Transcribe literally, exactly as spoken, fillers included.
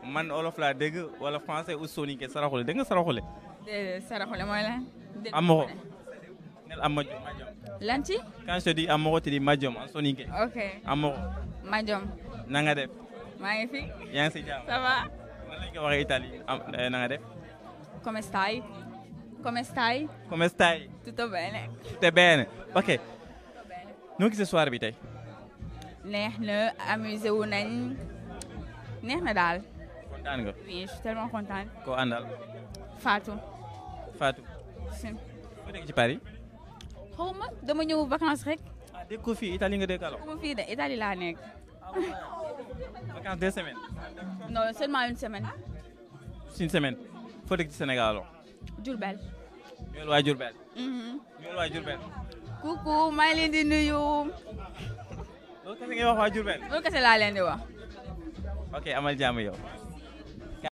man olof laa dégg wala français ou soninké saraxule dégg nga saraxule. déedéet saraxule mooy lan. amoro. nel amoro majom. lan ci. quand je te dis amoro tu dis majom en soninké. ok amoro. majom. na nga def. maa ngi fi. yaa ngi si jàmm. ça va. nan lañ ko waxee Italie am na nga def. come stai. come stai. come stai. tutto bene. tutto bene ok. noo gisee soirée bi tey. neex na amusé wu nañ. neex na daal. kontaan nga. oui je suis tellement contente. koo àndal. Fatou. Fatou. si. foo dégg ci Paris. xaw ma dama ñëw vacances rek. ah dégg ko fii Italie nga dégg alors. xaw ma fii de Italie laa nekk. vacances deux semaines. non seulement une semaine. une semaine. foo dégg ci Sénégal alors. Diourbel. ñool waa Diourbel. ñool waa Diourbel. coucou maa ngi leen di nuyu. loolu kese ngay wax waa Diourbel. loolu kese laa leen di wax. ok amal jàmm yow.